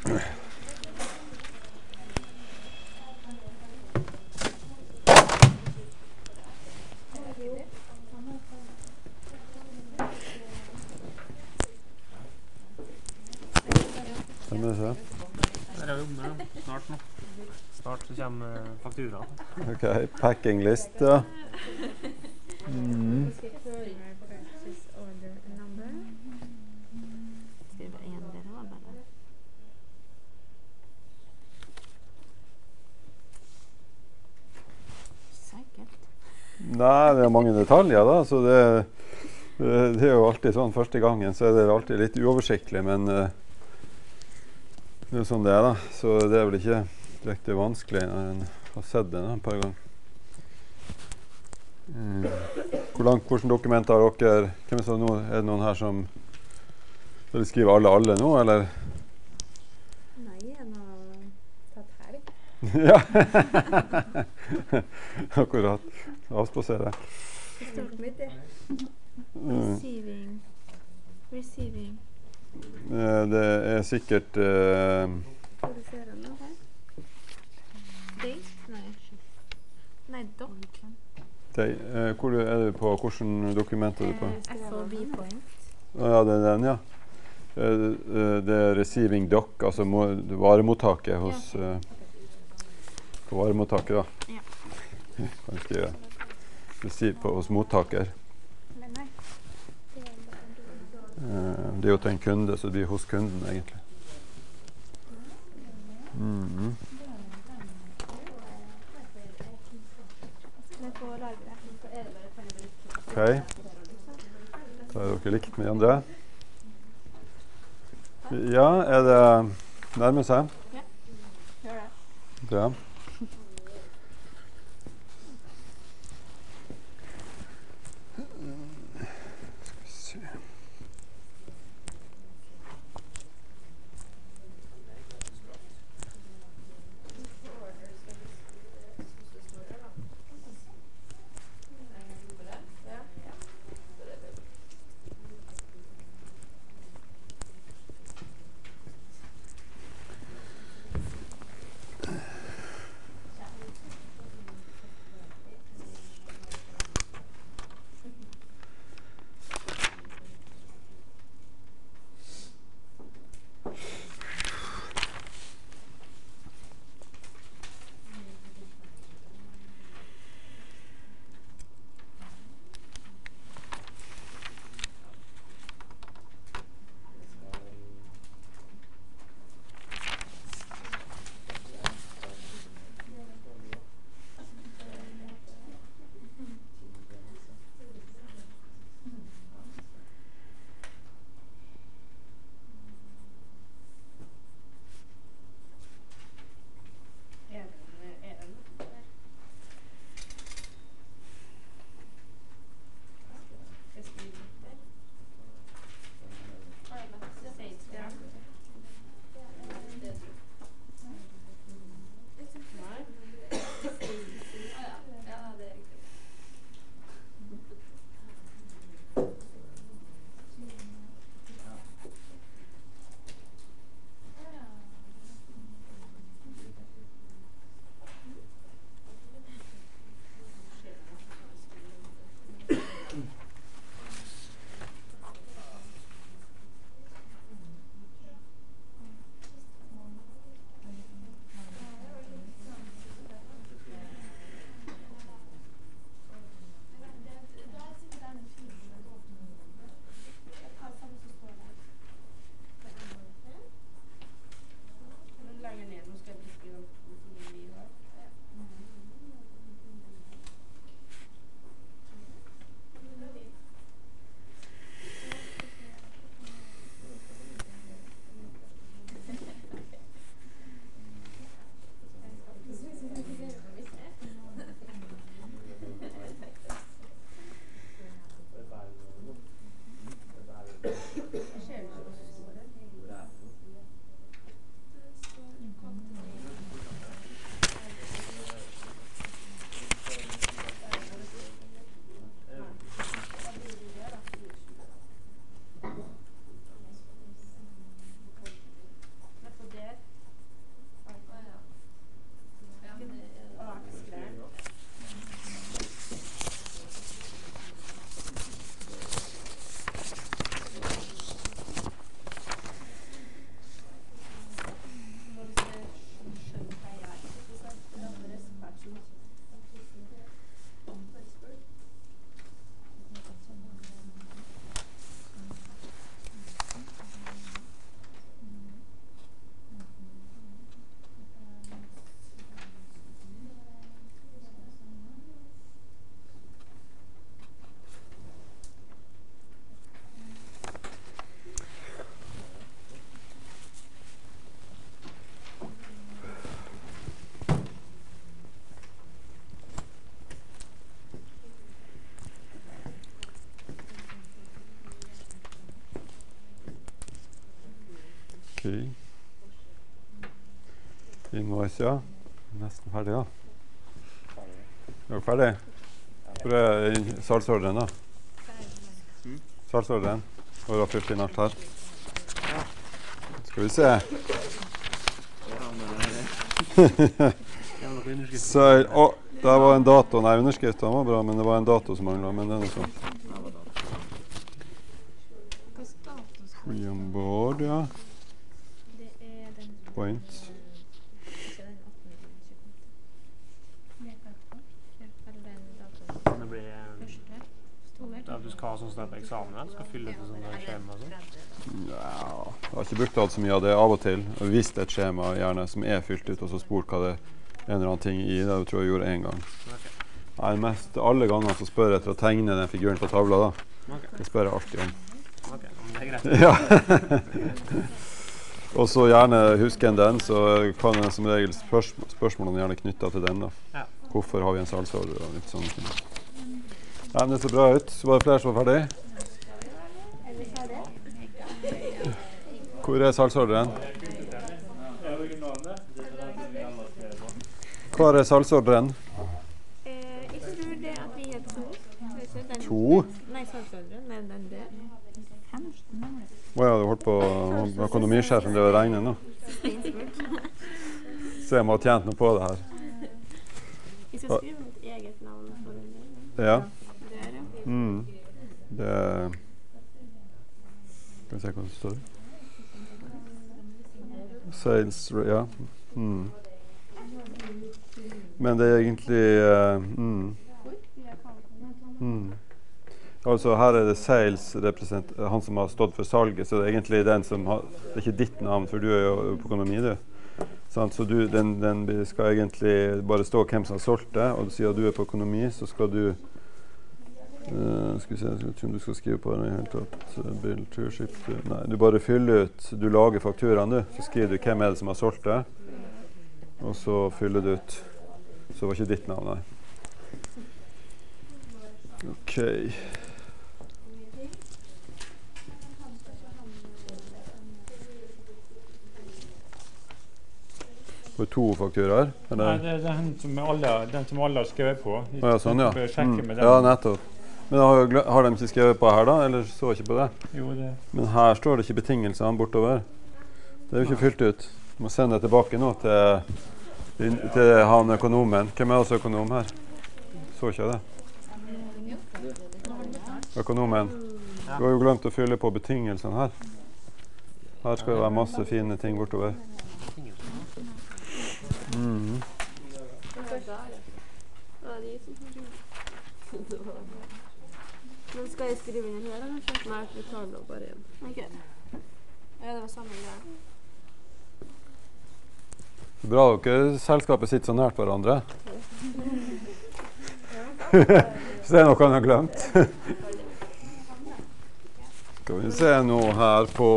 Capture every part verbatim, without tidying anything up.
Der er vi omme snart nå. Snart så kommer faktura. Ok, packing list, ja. Mm. Nei, det er mange detaljer da, så det, det er jo alltid sånn første gangen, så er det alltid litt uoversiktlig, men uh, det er jo sånn det er da, så det er vel ikke direkte vanskelig når en har sett det et par ganger. Mm. Hvor langt, hvordan dokumenter har dere? Hvem er, så nå, er det noen her som vil skrive alle alle nå, eller? Nei, en har tatt helg. Ja, akkurat. Avspasere. Stort mitt, det. Mm. Receiving. Receiving. Eh, Det er sikkert eh, Hvor du ser den nå her? Ding? Nei. Nei, dokk. de, eh, hvor er du på? Hvordan dokument er du på? F O B point. Å ja, det er den, ja. Eh, eh, Det er receiving doc, altså må, varemottaket hos eh, på varemottaket da. Ja. Kan du skrive receive på, hos mottaker. Men nei. Eh, Det er jo til en kunde, så det blir hos kunden egentlig. Mhm. Men på lagret. Ok. Da er dere likt med de andre. Ja, er det nærmer seg? Ja, gjør det. Ja. Skal vi se. Invoice, ja. Nesten ferdig, da. Er du ferdig? Hvor er in- salgsordren, da? Mm. Salgsordren. Og du har fylt inn alt her. Skal vi se. Ja, men det er noe underskrift. Seil. Å, der var en dato. Nei, underskriften var bra, men det var en dato som manglet. Men det er noe sånt. Hva status har Free on board, ja. det? Er den Points. ikke den attende eller den datoen? Kan det bli eh, at du skal ha sånn stedet på eksamen, eller skal fylle ut sånne der skjema og sånn? Ja, jeg har ikke brukt alt så mye av det av og til. Jeg har visst et skjema gjerne som er fylt ut, og så spurt hva det er en eller annen ting i. Det tror jeg jeg gjorde en gang. Ok. Nei, mest alle ganger så spør jeg etter å tegne den figuren på tavla da. Ok, Det spør jeg alltid om. ok, men det er greit. Ja. Og så gjerne husker en den, så kan jeg som regel spørs spørsmålene gjerne knyttet til den da. Ja. Hvorfor har vi en salgsorder og litt sånne ting. Ja, men det ser bra ut. Så var det flere som var ferdig. Er vi ferdige? Hvor er salgsordren? Hva er salgsordren? Eh, jeg tror det at vi er to. Vet ikke, den- To? Nei, salgsordren, men den der. Å ja, du holdt på økonomisjefen til å regne nå. Se om jeg har tjent noe på det her. Jeg skal skrive mitt eget navn på den der. Ja. Der, ja. Mm. Det Skal vi se hva det står. Sales, ja. Mm. Men det er egentlig uh, mm. Mm. Altså her er det sales represent han som har stått for salget, så det er egentlig den som har, det er ikke ditt navn, for du er jo på økonomi, du. Sant? Så du, den, den skal egentlig bare stå hvem som har solgt det, og siden du er på økonomi, så skal du uh, skal vi se, jeg vet ikke om du skal skrive på det i hele tatt. Uh, bill to ship to, nei, du bare fyller ut, du lager fakturaen du, så skriver du hvem er det som har solgt det, og så fyller du ut. Så var ikke ditt navn, nei. Ok. For to fakturaer? Nei, Eller? det er den som alle, den som alle har skrevet på. Vi Å ja, sånn, ja. bør sjekke Mm. med den. Ja, nettopp. Men har, jeg glø- har de ikke skrevet på her da, eller så ikke på det? Jo, det. Men her står det ikke betingelsene bortover. Det er jo ikke fylt ut. Du må sende det tilbake nå til, til han økonomen. Hvem er også økonom her? Så ikke jeg det? Økonomen. Du har jo glemt å fylle på betingelsene her. Her skal det være masse fine ting bortover. Mhm. Men skal jeg skrive inn her, eller? Nei, vi tar det bare igjen. Ok. Ja, det var samme greia. Bra dere selskapet sitter så nært hverandre. Så det er noe han har glemt. Skal vi se nå her på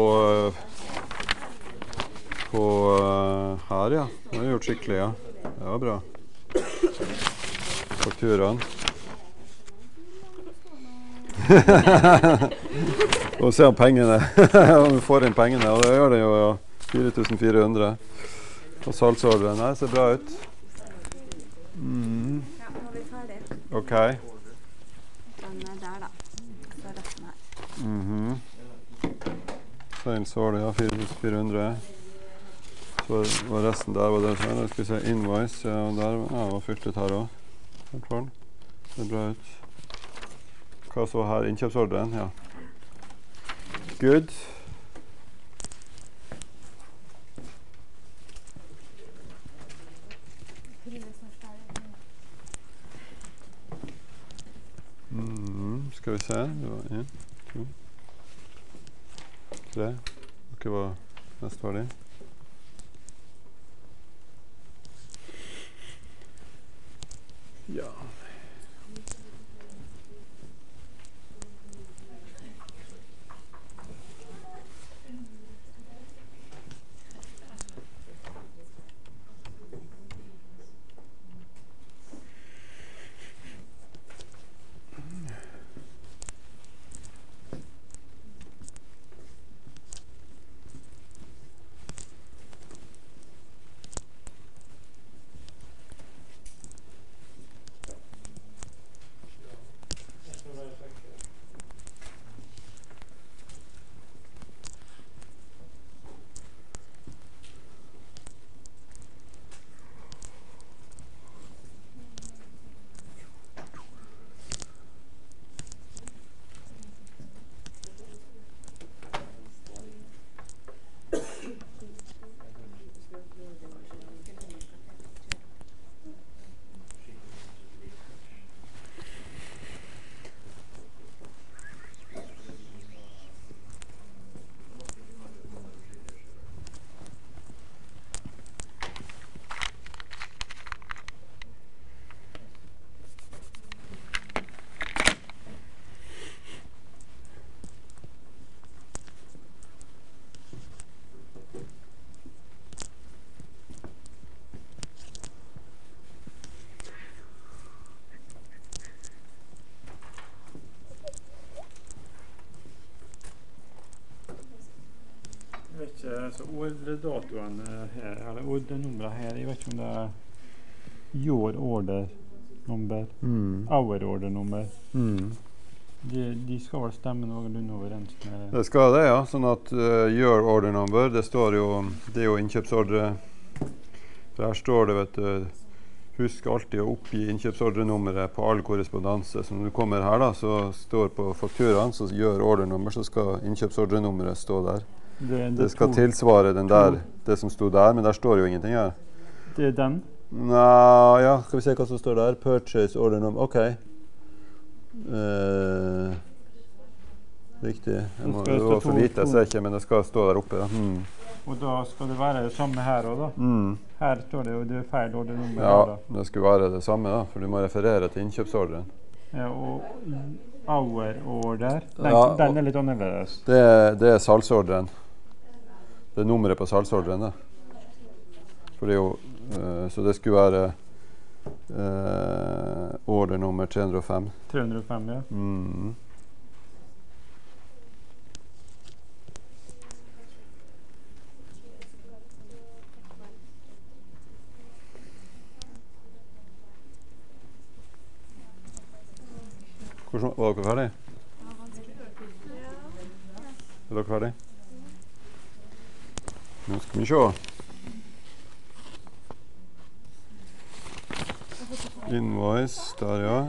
på uh, her, ja. Det har vi gjort skikkelig, ja. Det var bra. Fakturaen. Og se om pengene, om vi får inn pengene, og det gjør det jo, ja. fire tusen fire hundre. Og salgsordren, nei, ser bra ut. Mm. Ja, nå er vi ferdig. Ok. Den er der, da. Så er resten her. Mhm. Salgsorder, ja, fire tusen fire hundre. Så var resten der, var det sånn. Da skal vi se invoice, ja, og der, ja, det var fylt ut her også. Det ser bra ut. Hva så her? Innkjøpsordren, ja. Good. Mm, skal vi se. Det var en, to, tre. Dere var mest ferdig. Ja. ikke så ordredatoene her, eller ordrenummeret her. Jeg vet ikke om det er your order number, Mm. our order number. Mm. De, de skal vel stemme noenlunde overens med Det skal det, ja. Sånn at uh, your order number, det står jo, det er jo innkjøpsordre. Der står det, vet du, husk alltid å oppgi innkjøpsordrenummeret på all korrespondanse. Så når du kommer her da, så står på fakturaen, så gjør order number, så skal innkjøpsordrenummeret stå der. Det, det, Det skal to, tilsvare den der, to. det som sto der, men der står jo ingenting her. Det er den. Nei, ja, skal vi se hva som står der. Purchase order number, ok. Eh, riktig. Jeg må, skal det det stå var for to- lite, jeg to. ser ikke, men det skal stå der oppe. Ja. Mm. Og da skal det være det samme her også, da. Mm. Her står det jo det er feil ordrenummer. Ja, her, da. det skulle være det samme, da, for du må referere til innkjøpsordren. Ja, og our order, den, Ja, og- den er litt annerledes. Det, er- det er salgsordren. Det er nummeret på salgsordren, da. For det er jo, eh, så det skulle være eh, order nummer tre hundre og fem. tre hundre og fem, ja. Mm. Hvordan, var dere ferdig? Er dere ferdig? Nå skal vi se. Invoice, der ja.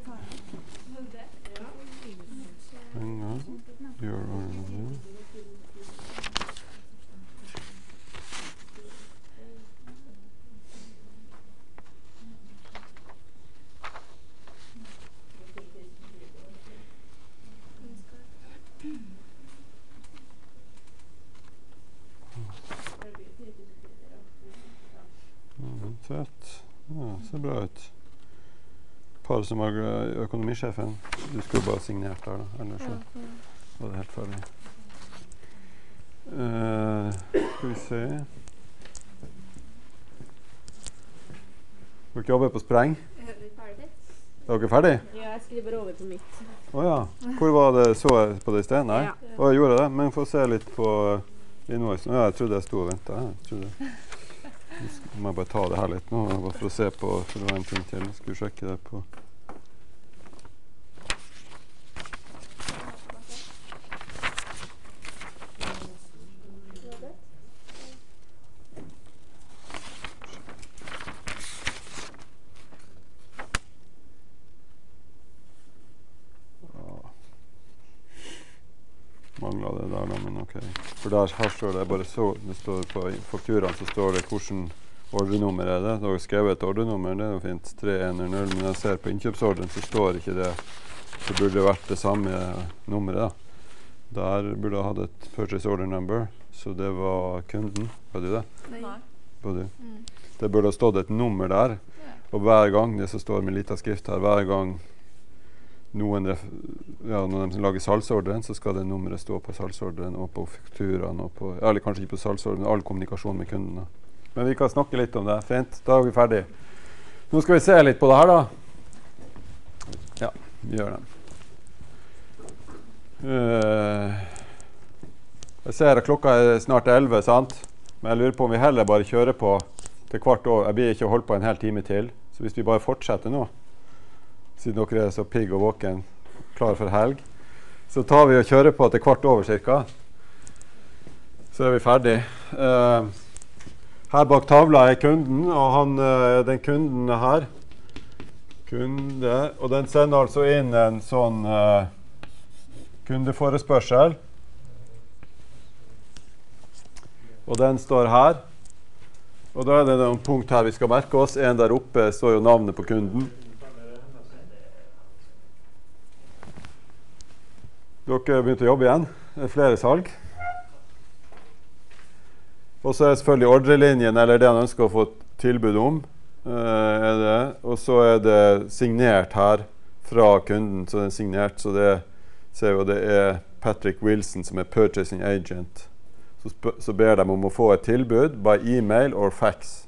Penger. Your order number. Mm, fett. Ja, ser bra ut. Par som har ø- økonomisjefen. Du skulle bare signert der, da. Ellers så var det helt ferdig. Eh, skal vi se. Dere jobber på spreng? Er vi ferdig? Er dere ferdig? Ja, jeg skriver over på mitt. Å ja. Hvor var det? Så jeg på det i sted? Nei? Ja. Å, jeg gjorde det. Men få se litt på invoicen. Ja, jeg trodde jeg sto og ventet. Jeg trodde. Nå skal- må jeg bare ta det her litt nå, bare for å se på, for det var en ting til. Jeg skulle sjekke det på. Mangler det der da, men ok. For der, her står det bare så, det står på fakturaen, så står det hvordan ordrenummer er det. Da har jeg skrevet et ordrenummer, det er jo fint, tre en null, men jeg ser på innkjøpsordren, så står ikke det. Det burde vært det samme nummeret da. Der burde jeg hatt et purchase order number, så det var kunden. Var det det? Nei. Var det? Mm. Det burde ha stått et nummer der, og hver gang det som står med liten skrift her, hver gang noen ref ja, når de lager salgsordren, så skal det nummeret stå på salgsordren og på fakturaen og på, ja, eller kanskje ikke på salgsordren, all kommunikasjon med kunden da. Men vi kan snakke litt om det. Fint, da er vi ferdig. Nå skal vi se litt på det her da. Ja, vi gjør det. Uh, jeg ser at klokka er snart elleve, sant? Men jeg lurer på om vi heller bare kjører på til kvart år. Jeg blir ikke holdt på en hel time til, så hvis vi bare fortsetter nå, siden dere er så pigg og våken, klar for helg, så tar vi og kjører på til kvart over cirka. Så er vi ferdig. Uh, her bak tavla er kunden, og han, uh, den kunden er her. Kunde, og den sender altså inn en sånn uh, kundeforespørsel. Og den står her. Og da er det noen punkt her vi skal merke oss. En der oppe står jo navnet på kunden. Dere har begynt å jobbe igjen. Det er flere salg. Og så er det selvfølgelig ordrelinjen, eller det han ønsker å få tilbud om. Uh, er det. Og så er det signert her fra kunden. Så det er signert, så det ser jo det er Patrick Wilson som er purchasing agent. Så, så ber de om å få et tilbud by e-mail or fax.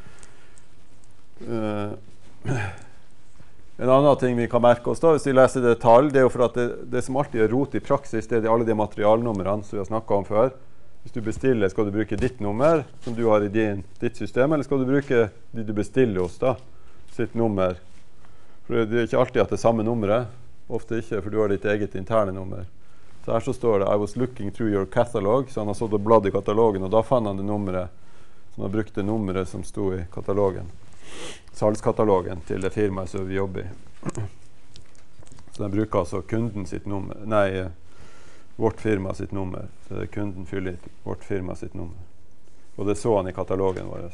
Uh, En annen ting vi kan merke oss da, hvis vi leser detalj, det er jo for at det, det som alltid er rot i praksis, det er de, alle de materialnumrene som vi har snakket om før. Hvis du bestiller, skal du bruke ditt nummer som du har i din, ditt system, eller skal du bruke de du bestiller hos da, sitt nummer? For det er ikke alltid at det er samme nummeret. Ofte ikke, for du har ditt eget interne nummer. Så her så står det I was looking through your catalog, så han har stått og bladd i katalogen, og da fant han det nummeret, så han brukte nummeret som sto i katalogen. Salgskatalogen til det firmaet som vi jobber i. Så den bruker altså kunden sitt nummer, nei, vårt firma sitt nummer. Så det er kunden fyller i vårt firma sitt nummer. Og det så han i katalogen vår.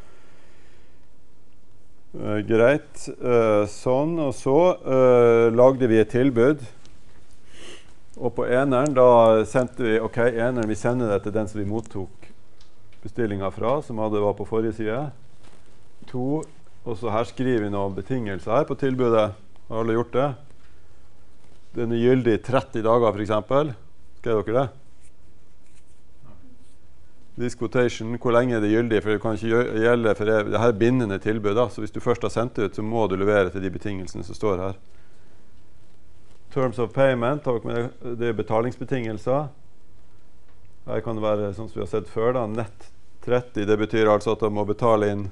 Uh, greit. Uh, sånn, og så uh, lagde vi et tilbud. Og på eneren, da sendte vi, ok, eneren, vi sender det til den som vi mottok bestillingen fra, som hadde var på forrige side. To, og så her skriver vi noen betingelser her på tilbudet. Har alle gjort det? Den er gyldig i tretti dager, for eksempel. Skrev dere det? This quotation, hvor lenge er det gyldig? For det kan ikke gjelde for det. Dette er bindende tilbud, da. Så hvis du først har sendt det ut, så må du levere til de betingelsene som står her. Terms of payment, det er betalingsbetingelser. Her kan det være, sånn som vi har sett før, da, nett tretti. Det betyr altså at de må betale inn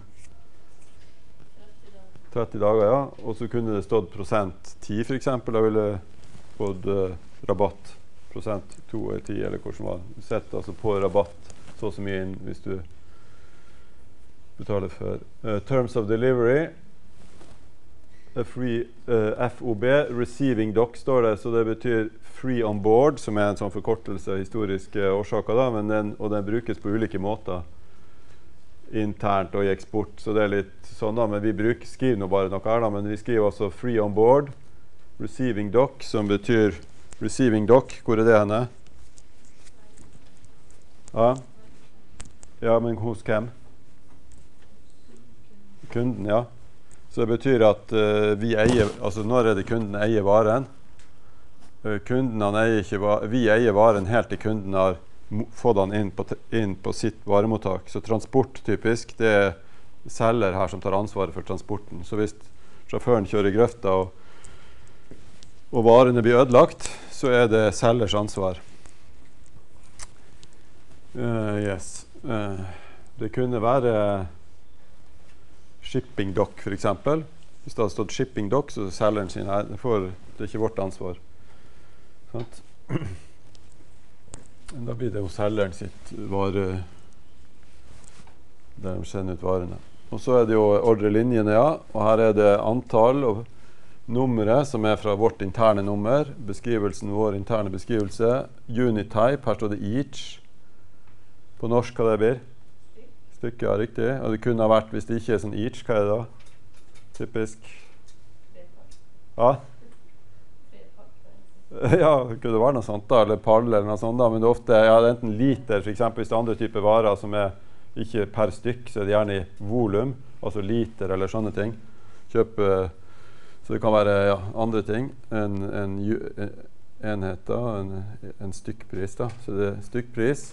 tretti dager, ja. Og så kunne det stått prosent ti, for eksempel. Da ville fått uh, rabatt. Prosent to eller ti, eller hvordan var det. Sett altså på rabatt så så mye inn hvis du betaler for. Uh, terms of delivery. A free uh, F O B, receiving doc står det, så det betyr free on board, som er en sånn forkortelse av historiske årsaker, da, men den, og den brukes på ulike måter. Internt og i eksport, så det er litt sånn da, men vi bruker, skriver nå bare noe her da, men vi skriver også free on board, receiving doc, som betyr receiving doc, hvor er det henne? Ja, ja, men hos hvem? Kunden, ja. Så det betyr at uh, vi eier, altså når er det kunden eier varen? Uh, kunden han eier ikke, va vi eier varen helt til kunden har fått den inn på, inn på sitt varemottak. Så transport typisk, det er selger her som tar ansvaret for transporten. Så hvis sjåføren kjører i grøfta og, og varene blir ødelagt, så er det selgers ansvar. Uh, yes. Uh, det kunne være shipping dock, for eksempel. Hvis det hadde stått shipping dock, så selgeren sin her, det, får, det er ikke vårt ansvar. Sant? Da blir det jo selgeren sitt vare der de sender ut varene. Og så er det jo ordrelinjene, ja. Og her er det antall og nummeret som er fra vårt interne nummer. Beskrivelsen, vår interne beskrivelse. Unit type, her står det each. På norsk, hva det blir? Stykke, ja, riktig. Og det kunne ha vært, hvis det ikke er sånn each, hva er det da? Typisk. Ja? Ja, det kunne være noe sånt da, eller pall eller noe sånt da, men det er ofte, ja, det er enten liter, for eksempel hvis det er andre typer varer som er ikke per stykk, så er det gjerne i volum, altså liter eller sånne ting. Kjøpe, så det kan være ja, andre ting, en, en, en enhet da, en, en stykkpris da, så det er stykkpris.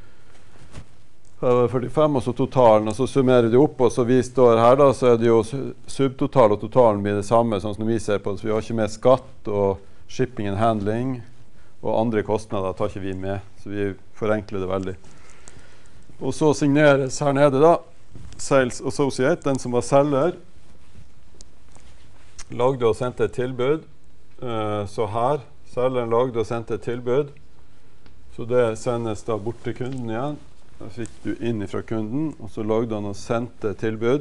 førtifem, og så totalen, og så summerer de opp, og så vi står her da, så er det jo subtotal og totalen blir det samme, sånn som vi ser på det, så vi har ikke med skatt og shipping and handling, og andre kostnader tar ikke vi med, så vi forenkler det veldig. Og så signeres her nede da, Sales Associate, den som var selger, lagde og sendte et tilbud, uh, så her, selgeren lagde og sendte et tilbud, så det sendes da bort til kunden igjen. Da fikk du inn fra kunden, og så lagde han og sendte tilbud.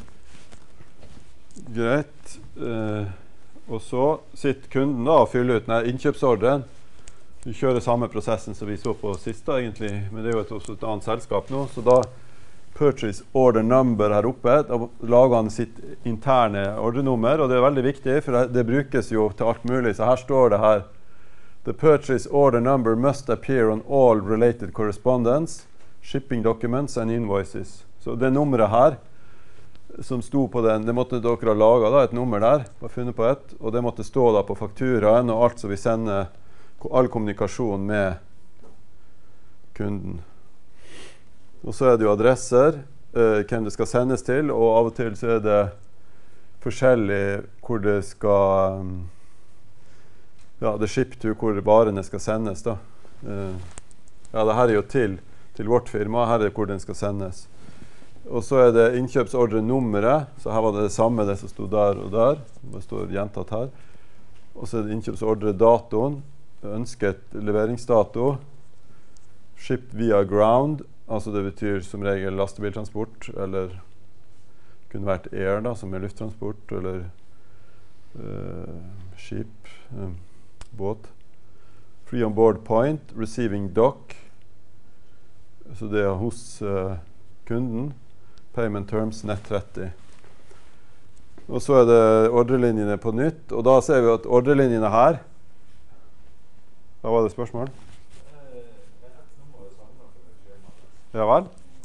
Greit. Eh, og så sitter kunden da og fyller ut denne innkjøpsordren. Vi kjører samme prosessen som vi så på sist da, egentlig, men det er jo et, også et annet selskap nå. Så da purchase order number her oppe, da lager han sitt interne ordrenummer, og det er veldig viktig, for det, det brukes jo til alt mulig. Så her står det her, the purchase order number must appear on all related correspondence, shipping documents and invoices. Så det nummeret her, som sto på den, det måtte dere ha laget da, et nummer der, var funnet på et, og det måtte stå da på fakturaen og alt som vi sender, all kommunikasjon med kunden. Og så er det jo adresser, eh, hvem det skal sendes til, og av og til så er det forskjellig hvor det skal, ja, det er ship to hvor varene skal sendes da. Eh, ja, det her er jo til til vårt firma. Her er hvor den skal sendes. Og så er det innkjøpsordrenummeret. Så her var det det samme, det som stod der og der. Det står gjentatt her. Og så er det innkjøpsordredatoen. Ønsket leveringsdato. Shipped via ground. Altså det betyr som regel lastebiltransport, eller kunne vært air da, som er lufttransport, eller uh, skip, um, båt. Free on board point, receiving dock. Så det er hos uh, kunden. Payment terms, nett tretti. Og så er det ordrelinjene på nytt, og da ser vi at ordrelinjene her. Hva var det spørsmål? Ja vel?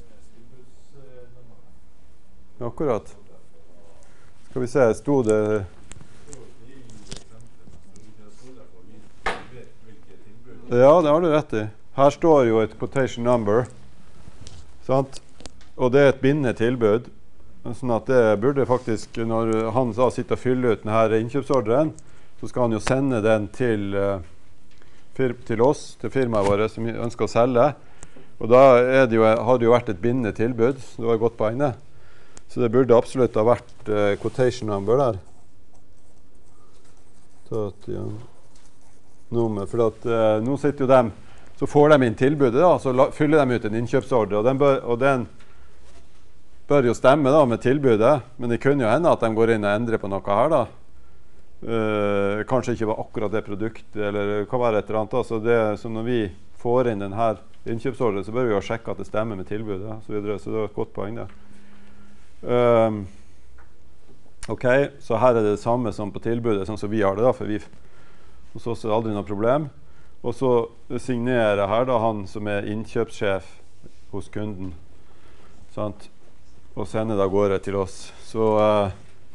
Akkurat. Skal vi se, stod det... Ja, det har du rett i. Her står jo et quotation number, sant? Og det er et bindende tilbud. Sånn at det burde faktisk, når han da sitter og fyller ut denne innkjøpsordren, så skal han jo sende den til, uh, til oss, til firmaet vårt som ønsker å selge. Og da er det jo, har det jo vært et bindende tilbud, så det var godt på ene. Så det burde absolutt ha vært uh, quotation number der. Ja. Nummer, for at, uh, nå sitter jo dem, så får de inn tilbudet da, så la, fyller de ut en innkjøpsordre, og den, bør, og den bør jo stemme da med tilbudet, men det kunne jo hende at de går inn og endrer på noe her da. Uh, kanskje ikke var akkurat det produktet, eller det kan være et eller annet da. Så, det, så når vi får inn denne innkjøpsordre, så bør vi jo sjekke at det stemmer med tilbudet, og så videre, så det var et godt poeng der. Um, ok, så her er det det samme som på tilbudet, sånn som vi har det da, for vi, hos oss er det aldri noe problem. Og så signerer her da han som er innkjøpssjef hos kunden, sant? Og sender det av gårde til oss. Så uh,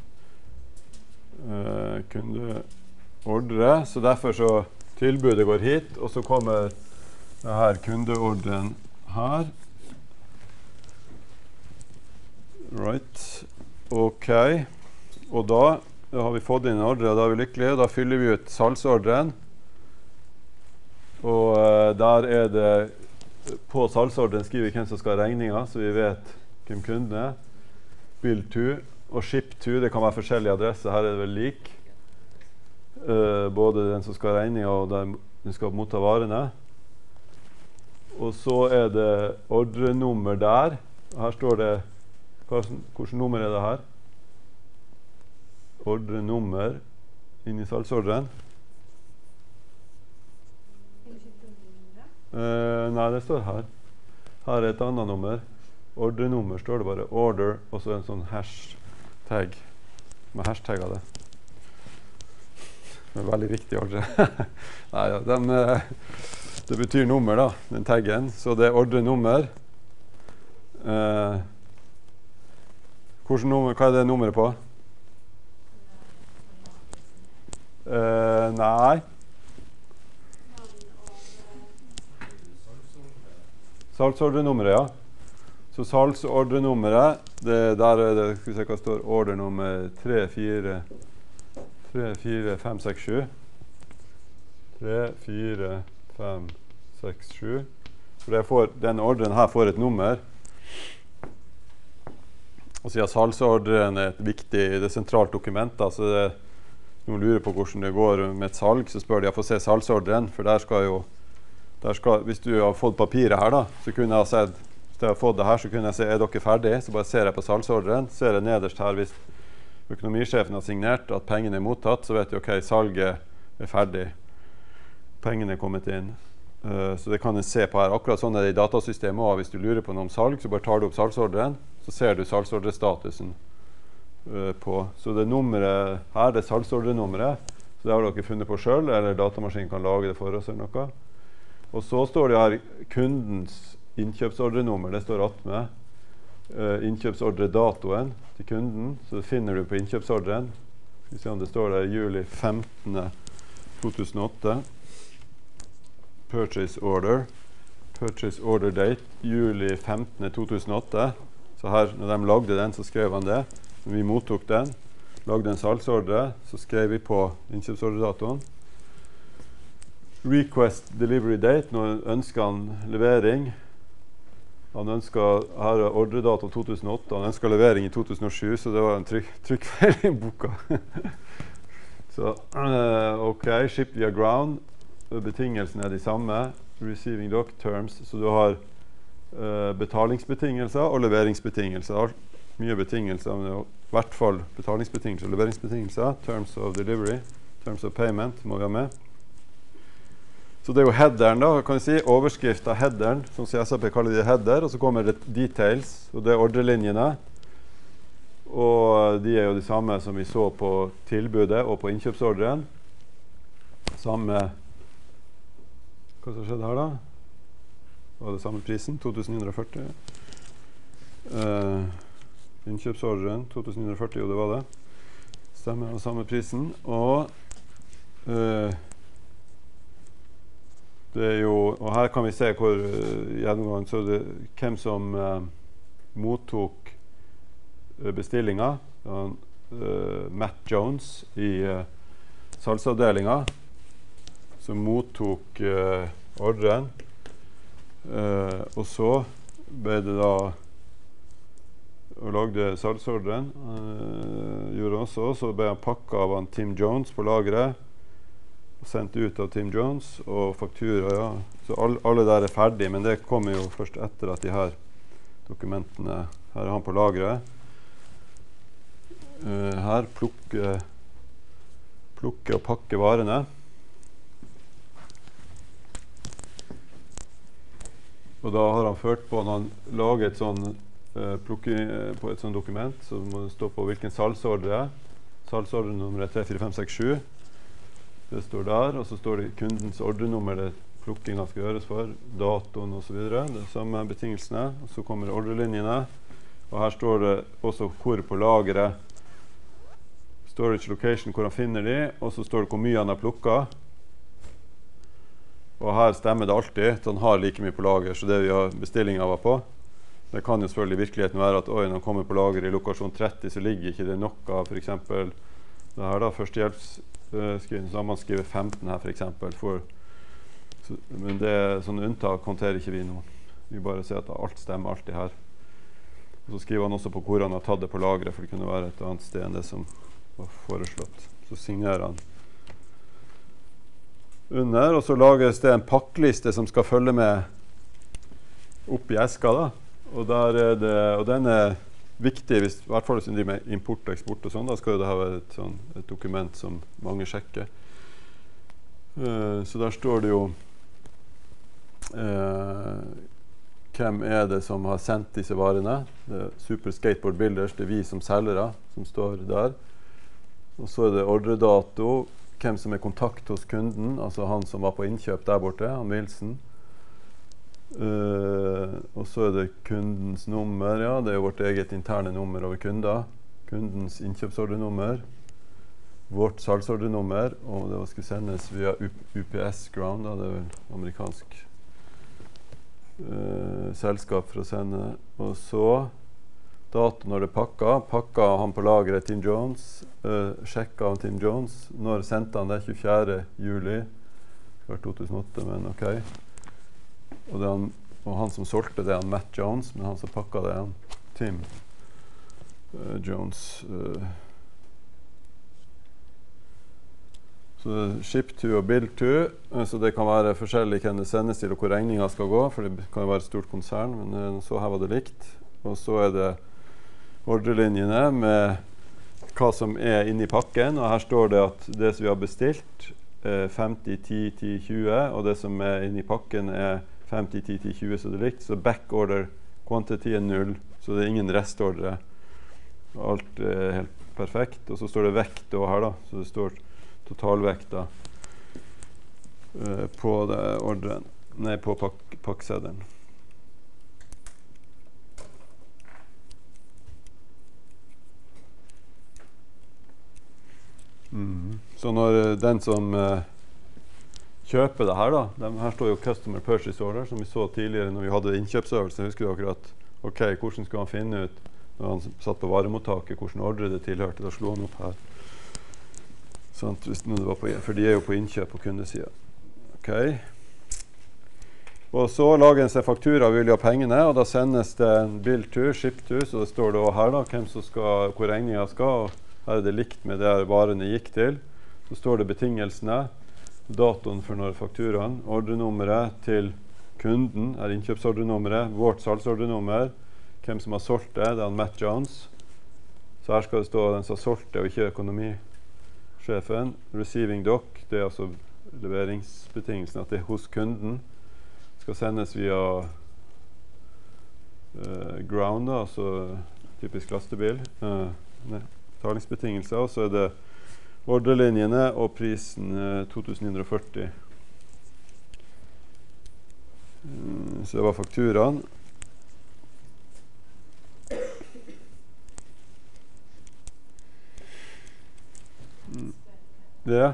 uh, kundeordre, så derfor så tilbudet går hit, og så kommer det her kundeordren her. Right, ok. Og da, da har vi fått inn en ordre, og da er vi lykkelige, og da fyller vi ut salgsordren. Og uh, der er det, på salgsordren skriver vi hvem som skal ha regninga, så vi vet hvem kunden er. Bill to og ship to, det kan være forskjellige adresser, her er det vel lik. Uh, både den som skal ha regninga og den som skal motta varene. Og så er det ordrenummer der. Her står det, hvilket nummer er det her? Ordrenummer inn i salgsordren. Uh, nei, det står her. Her er et annet nummer. Ordrenummer står det bare. Order, og så en sånn hashtag. Med hashtag av det. Det er veldig viktig ordre. Nei, ja, den, uh, det betyr nummer da, den taggen. Så det er ordrenummer. Uh, hvilket nummer, hva er det nummeret på? Uh, nei. Salgsordrenummeret, ja. Så salgsordrenummeret, det, der er det, skal vi se hva står, order nummer tre, fire, tre, fire, fem, seks, sju. tre, fire, fem, seks, sju. For jeg får, den ordren her får et nummer. Og siden salgsordren er et viktig, det er sentralt dokument, da, så det, noen lurer på hvordan det går med et salg, så spør de å få se salgsordren, for der skal jo, der skal, hvis du har fått papiret her da, så kunne jeg ha sett, hvis jeg har fått det her, så kunne jeg se, er dere ferdige? Så bare ser jeg på salgsordren, ser jeg nederst her, hvis økonomisjefen har signert at pengene er mottatt, så vet jeg, ok, salget er ferdig. Pengene er kommet inn. Uh, så det kan jeg se på her. Akkurat sånn er det i datasystemet også. Hvis du lurer på noe om salg, så bare tar du opp salgsordren, så ser du salgsordrestatusen uh, på. Så det nummeret her, det er salgsordrenummeret, så det har dere funnet på selv, eller datamaskinen kan lage det for oss eller noe. Og så står det her kundens innkjøpsordrenummer, det står att med uh, innkjøpsordredatoen til kunden, så det finner du på innkjøpsordren. Skal vi se om det står der juli femtende to tusen og åtte. Purchase order. Purchase order date juli femtende to tusen og åtte. Så her, når de lagde den, så skrev han det. Når vi mottok den, lagde en salgsordre, så skrev vi på innkjøpsordredatoen. Request delivery date, når ønsker han levering. han ønsket, her er ordredato to tusen og åtte, han ønsket levering i to tusen og sju, så det var en tryk, trykkfeil i boka. Så, uh, ok, ship via ground, betingelsene er de samme, receiving dock terms, så du har uh, betalingsbetingelser og leveringsbetingelser. Alt, mye betingelser, men det er i hvert fall betalingsbetingelser og leveringsbetingelser, terms of delivery, terms of payment må vi ha med. Så det er jo headeren da, kan jeg si, overskrift av headeren, som C S A P kaller det header, og så kommer det details, og det er ordrelinjene. Og de er jo de samme som vi så på tilbudet og på innkjøpsordren. Samme, hva som skjedde her da? Var det samme prisen, to tusen ni hundre og førti. Uh, innkjøpsordren, to tusen ni hundre og førti, jo det var det. Stemmer, og samme prisen. Og uh, det er jo, og her kan vi se hvor uh, gjennomgang, så det, hvem som uh, mottok uh, bestillinga. Uh, Matt Jones i uh, salgsavdelinga, som mottok uh, ordren. Uh, og så ble det da og lagde salgsordren. Uh, gjorde også, så ble han pakket av han Tim Jones på lageret. Sendt ut av Tim Jones og faktura, ja. Så all, alle der er ferdig, men det kommer jo først etter at de her dokumentene, her er han på lageret. Uh, her plukke, plukke og pakke varene. Og da har han ført på, når han lager et sånn, uh, plukke uh, på et sånt dokument, så må det stå på hvilken salgsordre er. Salgsordre nummer tre fire fem seks sju. Det står der, og så står det kundens ordrenummer, det plukkinga skal gjøres for, datoen og så videre, det er samme betingelsene, og så kommer ordrelinjene, og her står det også hvor på lageret, storage location, hvor han finner de, og så står det hvor mye han har plukket, og her stemmer det alltid, så han har like mye på lager, så det vi har bestillingen var på. Det kan jo selvfølgelig i virkeligheten være at oi, når han kommer på lager i lokasjon tretti, så ligger ikke det nok av, for eksempel, det her da, førstehjelps Uh, skriver, så har man skriver femten her for eksempel for, så, men det er sånne unntak håndterer ikke vi nå, vi bare ser at alt stemmer alltid her, og så skriver han også på hvor han har tatt det på lagret, for det kunne være et annet sted enn det som var foreslått, så signerer han under, og så lages det en pakkliste som skal følge med opp i eska da, og, der er det, og den er viktig, hvis, i hvert fall hvis de driver med import og eksport og sånn, da skal jo det her være et, sånn, et dokument som mange sjekker. Uh, så der står det jo uh, hvem er det som har sendt disse varene. Det er Super Skateboard Builders, det er vi som selgere som står der. Og så er det ordredato, hvem som er kontakt hos kunden, altså han som var på innkjøp der borte, han Wilson. Uh, og så er det kundens nummer, ja, det er jo vårt eget interne nummer over kunder, kundens innkjøpsordrenummer, vårt salgsordrenummer, og det skal sendes via U P S Ground, da, det er vel amerikansk uh, selskap for å sende, og så dato når det pakka, pakka han på lageret Tim Jones, uh, sjekka han Tim Jones, når sendte han det tjuefjerde juli, det var to tusen og åtte, men ok. Og, det han, og han som solgte det er han Matt Jones, men han som pakket det er han Tim uh, Jones. Uh. Så det er ship to og bill to, uh, så det kan være forskjellig hvem det sendes til og hvor regningen skal gå, for det kan jo være et stort konsern, men uh, så her var det likt. Og så er det ordrelinjene med hva som er inne i pakken, og her står det at det som vi har bestilt er femti, ti, ti, tjue, og det som er inne i pakken er femti, ti, ti, tjue, så det er likt. Så backorder quantity er null, så det er ingen restordre. Alt er helt perfekt. Og så står det vekt også her da, så det står totalvekta uh, på det ordren, nei, på pak pakkseddelen. Mm. Så når uh, den som uh, kjøper det her da, de, her står jo Customer Purchase Order, som vi så tidligere når vi hadde innkjøpsøvelse, husker dere at ok, hvordan skulle han finne ut når han satt på varemottaket, hvordan ordre det tilhørte, da slo han opp her. Sånn, hvis det var på, for de er jo på innkjøp på kundesiden. Ok. Og så lages en faktura, vi vil ha pengene, og da sendes det en bill to, ship to, så det står da her da, hvem som skal, hvor regningen skal, og her er det likt med der varene gikk til. Så står det betingelsene, datoen for når fakturaen, ordrenummeret til kunden er innkjøpsordrenummeret, vårt salgsordrenummer, hvem som har solgt det, det er Matt Jones. Så her skal det stå den som har solgt det, og ikke økonomisjefen. Receiving doc, det er altså leveringsbetingelsen, at det er hos kunden. Skal sendes via uh, ground, da, altså typisk lastebil. Uh, betalingsbetingelser, og så er det ordrelinjene og prisen uh, to tusen ni hundre og førti. Uh, så det var fakturaen. Mm. Det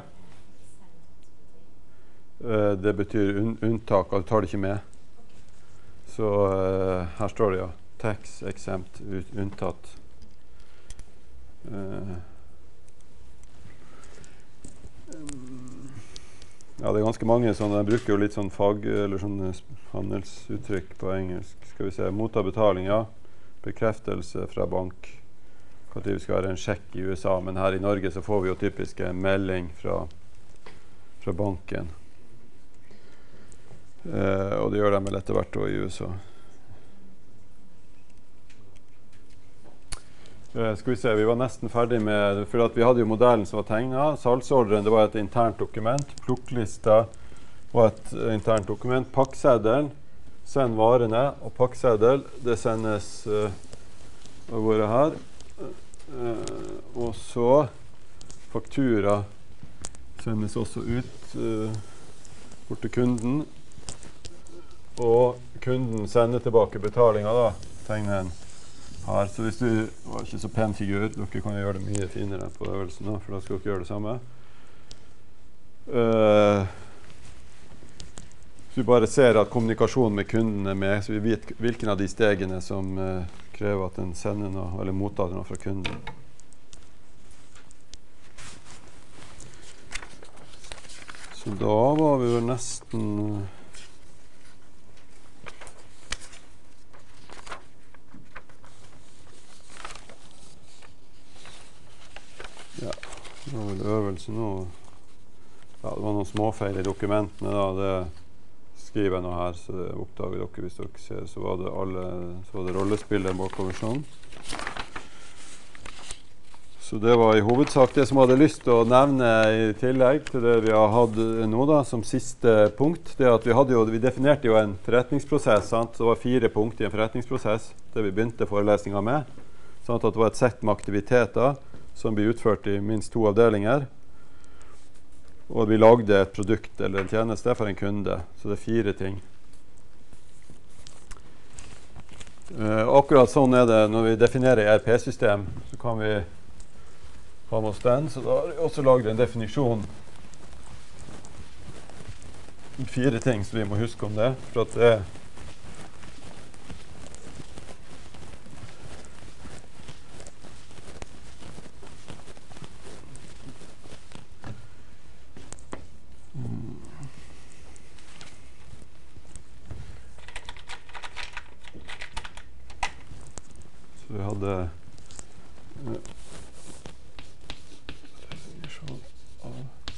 uh, det betyr un unntak, og det tar det ikke med. Så uh, her står det ja, tax exempt, ut, unntatt. Uh, Ja, det er ganske mange sånne, jeg bruker jo litt sånn fag, eller sånne handelsuttrykk på engelsk. Skal vi se, motta betaling, ja. Bekreftelse fra bank. Hva tid vi skal være en sjekk i U S A, men her i Norge så får vi jo typisk en melding fra, fra banken. Eh, og det gjør de vel etter hvert også i U S A. Uh, skal vi se, vi var nesten ferdig med, for at vi hadde jo modellen som var tegnet. Salgsordren, det var et internt dokument. Plukklista var et uh, internt dokument. Pakkseddel, send varene, og pakkseddel, det sendes uh, av gårde her. Uh, og så faktura sendes også ut uh, bort til kunden. Og kunden sender tilbake betalinga da, tegner en her, så hvis du var ikke så pen figur, dere kan gjøre det mye finere på øvelsen da, for da skal dere gjøre det samme. Uh, så vi bare ser at kommunikasjonen med kunden er med, så vi vet hvilken av de stegene som uh, krever at den sender noe, eller mottar noe fra kunden. Så da var vi jo nesten Det var vel øvelse nå. Ja, det var noen småfeil i dokumentene da. Det skriver jeg nå her, så det oppdager dere hvis dere ser. Så var det, alle, så var det rollespillet bakover sånn. Så det var i hovedsak det som jeg hadde lyst til å nevne i tillegg til det vi har hatt nå da, som siste punkt. Det at vi, hadde jo, vi definerte jo en forretningsprosess, sant? Det var fire punkt i en forretningsprosess, det vi begynte forelesninga med. Sånn at det var et sett med aktiviteter som blir utført i minst to avdelinger. Og vi lagde et produkt eller en tjeneste for en kunde. Så det er fire ting. Uh, akkurat sånn er det når vi definerer E R P-system. Så kan vi ha med oss den. Så da har vi også laget en definisjon. Fire ting som vi må huske om det. For at det vi hadde uh, definisjon av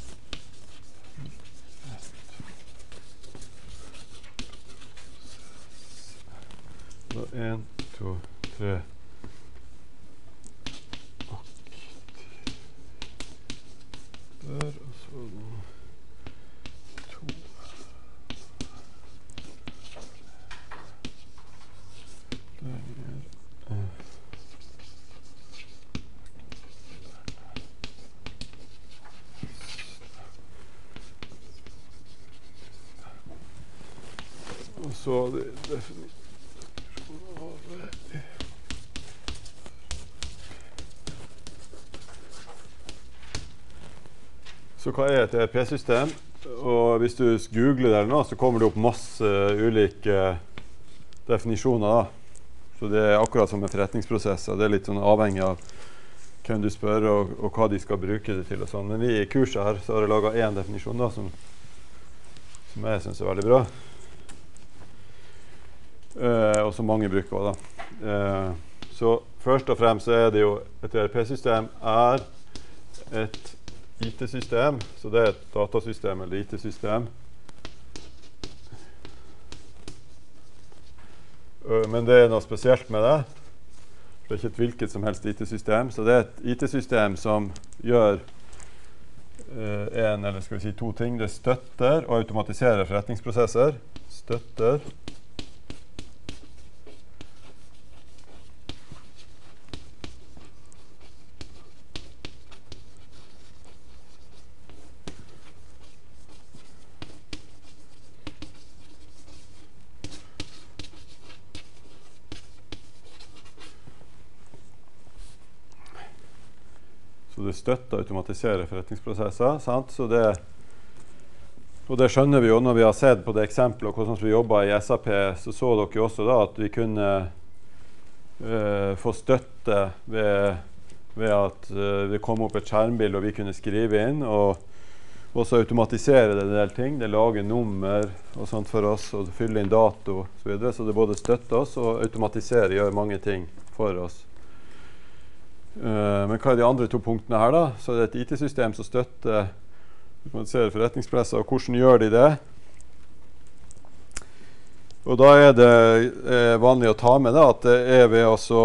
da en, to, tre der, og så to der uh. Så det definisjon av Så hva er et E R P-system? Og hvis du googler det nå, så kommer det opp masse ulike definisjoner da. Så det er akkurat som en forretningsprosess, og det er litt sånn avhengig av hvem du spør og, og hva de skal bruke det til og sånn. Men vi i kurset her så har jeg laget en definisjon da, som, som jeg synes er veldig bra. uh, og som mange bruker også, da. Uh, så først og fremst så er det jo et E R P-system er et I T-system, så det er et datasystem eller I T-system. Uh, men det er noe spesielt med det. Det er ikke et hvilket som helst I T-system, så det er et I T-system som gjør uh, en, eller skal vi si to ting. Det støtter og automatiserer forretningsprosesser. Støtter Så det støtter og automatiserer forretningsprosesser, sant? Så det, og det skjønner vi jo når vi har sett på det eksempelet og hvordan vi jobber i S A P, så så dere jo også da at vi kunne uh, få støtte ved, ved at uh, det kom opp et skjermbilde og vi kunne skrive inn, og også automatisere det en del ting. Det lager nummer og sånt for oss, og fylle inn dato og så videre, så det både støtter oss og automatiserer, gjør mange ting for oss. Uh, men hva er de andre to punktene her da? Så det er et I T-system som støtter automatiserer forretningsprosesser, og hvordan gjør de det? Og da er det eh, vanlig å ta med da, at det er ved, også,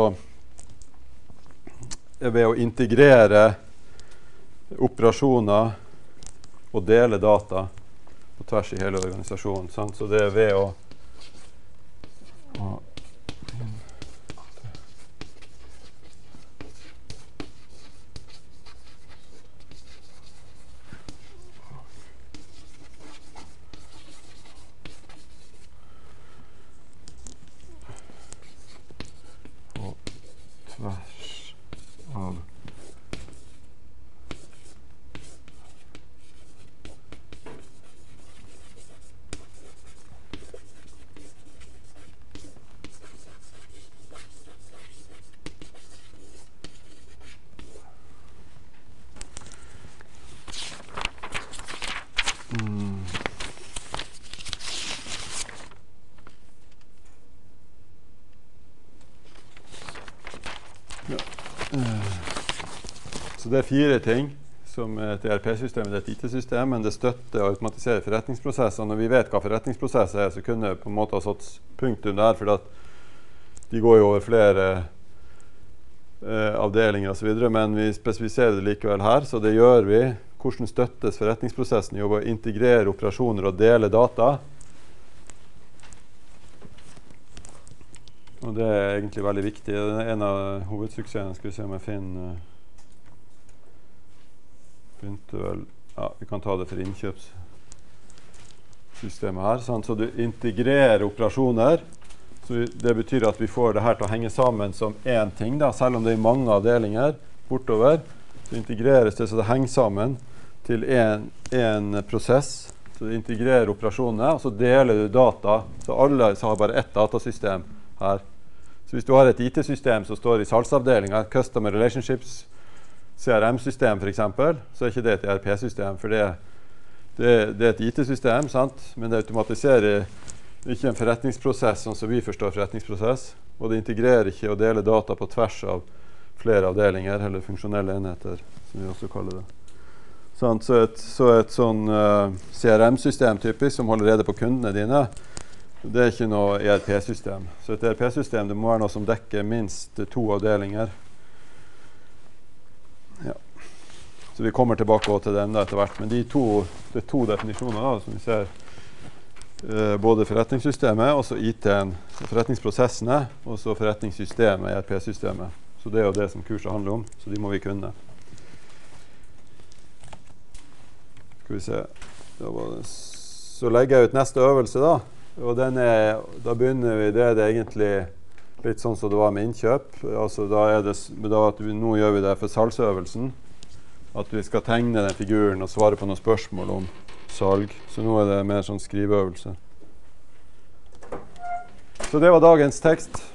er ved å integrere operasjoner og dele data på tvers i hele organisasjonen. Sant? Så det er ved å, å tvers av mm. Så det er fire ting som et E R P-system er et I T-system, men det støtter og automatiserer forretningsprosesser. Når vi vet hva forretningsprosesser er, så kunne det på en måte ha satt punktum der, for at de går jo over flere eh, avdelinger og så videre, men vi spesifiserer det likevel her, så det gjør vi. Hvordan støttes forretningsprosessen? Jo, å integrere operasjoner og dele data. Og det er egentlig veldig viktig. Det er en av hovedsuksessene. Skal vi se om jeg finner begynte vel, ja, vi kan ta det for innkjøpssystemet her. Sånn, så du integrerer operasjoner. Så det betyr at vi får det her til å henge sammen som én ting, da, selv om det er mange avdelinger bortover. Så integreres det så det henger sammen til en prosess. Så du integrerer operasjonene, og så deler du data. Så alle har bare ett datasystem her. Så hvis du har et I T-system som står i salgsavdelingen, Customer Relationships, C R M-system for eksempel, så er ikke det et E R P-system, for det, det, det er et I T-system, sant? Men det automatiserer ikke en forretningsprosess, sånn som vi forstår forretningsprosess, og det integrerer ikke å dele data på tvers av flere avdelinger, eller funksjonelle enheter, som vi også kaller det. Sånn, så et, så et sånn uh, C R M-system typisk, som holder rede på kundene dine, det er ikke noe E R P-system. Så et E R P-system, det må være noe som dekker minst to avdelinger. Ja. Så vi kommer tilbake til den da etter hvert, men de to, det er to definisjoner da, som vi ser. Uh, både forretningssystemet, og så I T-en, forretningsprosessene, og så forretningssystemet, E R P-systemet. Så det er jo det som kurset handler om, så de må vi kunne. Skal vi se. Da var det så legger jeg ut neste øvelse da, og den er, da begynner vi, det er det egentlig litt sånn som det var med innkjøp. Altså da er det, da at vi, nå gjør vi det for salgsøvelsen, at vi skal tegne den figuren og svare på noen spørsmål om salg. Så nå er det mer sånn skriveøvelse. Så det var dagens tekst.